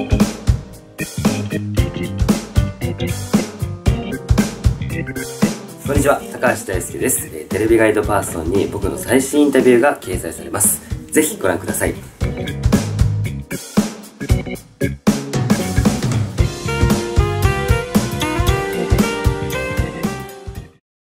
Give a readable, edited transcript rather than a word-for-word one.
こんにちは、高橋大輔です。テレビガイドパーソンに僕の最新インタビューが掲載されます。ぜひご覧ください。